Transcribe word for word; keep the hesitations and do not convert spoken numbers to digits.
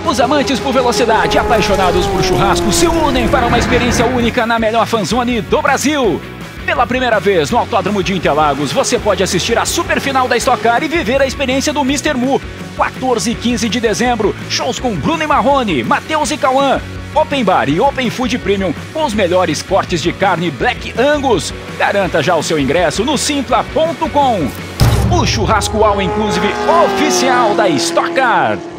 Os amantes por velocidade e apaixonados por churrasco se unem para uma experiência única na melhor fanzone do Brasil. Pela primeira vez no Autódromo de Interlagos, você pode assistir a superfinal da Stock Car e viver a experiência do mister Mu. quatorze e quinze de dezembro, shows com Bruno e Marrone, Matheus e Cauã. Open Bar e Open Food Premium com os melhores cortes de carne Black Angus. Garanta já o seu ingresso no simpla ponto com. O churrasco all inclusive oficial da Stock Car.